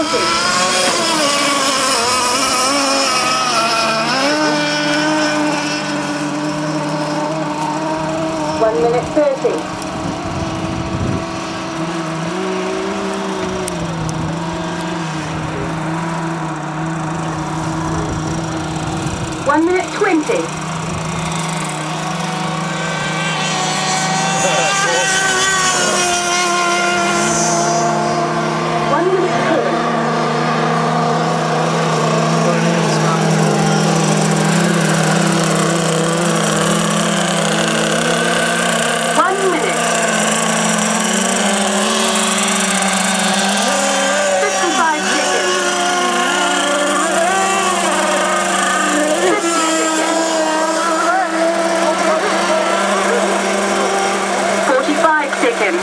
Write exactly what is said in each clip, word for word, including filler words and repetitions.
One minute thirty. One minute twenty. One minute ten. One minute. Fifty-five seconds. Fifty seconds. Forty-five seconds.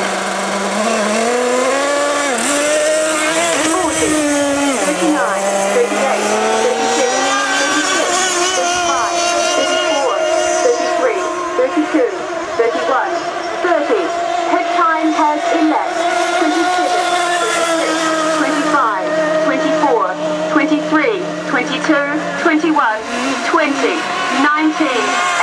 Forty. Thirty-nine. Thirty-eight. Thirty-seven. Thirty-six. Thirty-five. Thirty-four. Thirty-three. Thirty-two. Thirty-one. Thirty. Head time has elapsed. Twenty-seven. Twenty-six. Twenty-five. Twenty-four. Twenty-three. Twenty-two. Twenty-one. Twenty. Nineteen.